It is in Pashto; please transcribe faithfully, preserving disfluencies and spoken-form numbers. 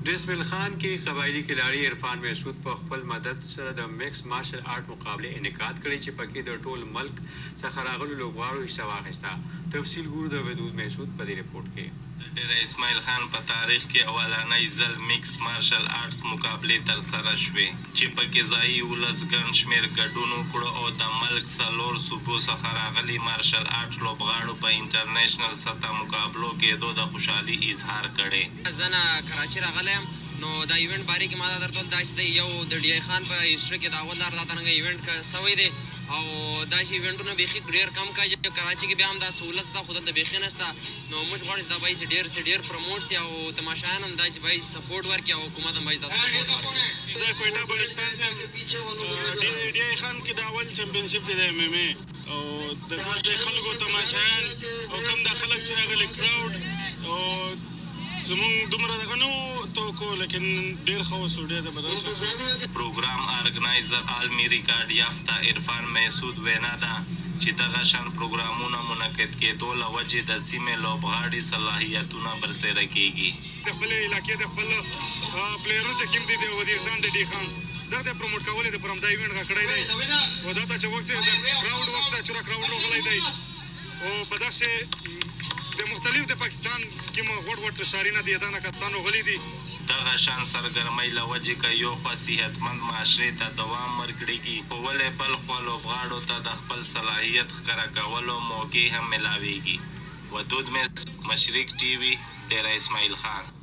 اسماعیل خان کې قبایلی کلاړي عرفان مهسود په خپل مدد سره د میکس مارشل آرټ مقابله انعقاد کړی چې پکې د ټول ملک څخه راغلو لوبغاړو حصه واخیسته. تفصیل ګورو د ودود مهسود په دې رپورټ کې. ډېر اسماعیل خان په تاریخ کې اولنی ځل میکس مارشل آرټس مقابلې ترسره شوې چې پکې ځایي ولس ګڼ شمېر ګډون وکړو او د ملک څلور صوبو څخه راغلي مارشل آرټ لوبغاړو په انټرنیشنل سطح مقابلو کېدو د خوشحالي اظهار کړی. زه نه کراچي راغلی یم، نو دا ایونټ باره کې ما دا درته ویل دا چې دی یو د ډي آی خان په هسټري کې د اول لار دا څرنګه ایونټ سوی دی او دا چې ایونټونه بیخي ډېر کم کوي. کراچي کې بیا هم دا سهولت شته خو دلته بیخي نشته، نو موږ غواړو چې دا باید ډېر سي ډېر پروموټ سي او تماشایان هم داسې باید سپورټ ورکړي او حکومت هم باید دا سپورټ ورکړي. زه کویټه بلوچستان څخه یم. ډي آی خان کې د اول چمپینشپ دی د ایم ایم ای او د ټول خلکو تماشایان او کم دا خلک چې راغلي کراوډ او زمونږ دومره دغه نه و توقع، لیکن ډېر ښه وسو، ډېر زبردست وسو. پروګرام ارګنایزر عالمي ریکارډ یافته عرفان مهسود وینا ده چې دغه شان پروګرامونه منعقد کېدو له وجې د سیمې لوبغاړي صلاحیتونه برسېره کېږي. د خپلې علاقې د خپل پلیرونو چې کوم دي د وزیرستان د ډي خان دا د پروموټ کول د پر همدا ایونټ هغه کړی دی او دا ته چې وخت د کراوډ وخت ته چوره کراوډ راغلی دی او په داسې د مختلف د پاکستان کوم غوټ غوټ شارینه دي دا نه کسان راغلي دي. دغه شان سرګرمۍ له وجې که یو خوا صحتمند معاشرې ته دوام ورکړي خو ولې بل خوا لوبغاړو ته د خپل صلاحیت ښکاره کولو موقع هم میلاویږي. ودود مشرق ټي وي، ډېره اسماعیل خان.